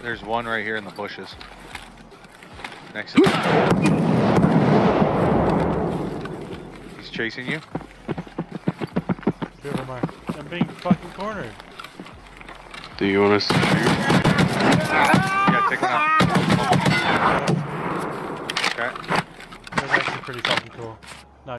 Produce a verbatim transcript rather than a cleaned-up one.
There's one right here in the bushes. Next to me. He's chasing you. Where am I? I'm being fucking cornered. Do you want us to shoot?